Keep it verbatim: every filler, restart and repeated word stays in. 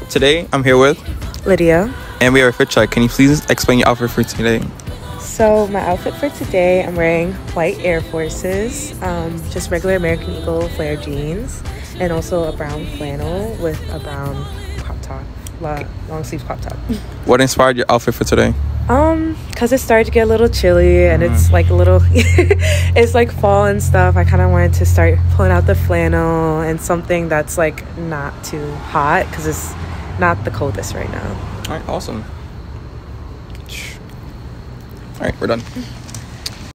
today I'm here with Lydia. And we are a fit check. Can you please explain your outfit for today? So my outfit for today, I'm wearing white Air Forces, um, just regular American Eagle flare jeans, and also a brown flannel with a brown crop top, long, long sleeve crop top. What inspired your outfit for today? Um, cause it started to get a little chilly, and mm. it's like a little, it's like fall and stuff. I kind of wanted to start pulling out the flannel and something that's like not too hot, cause it's not the coldest right now. All right, awesome. All right, we're done.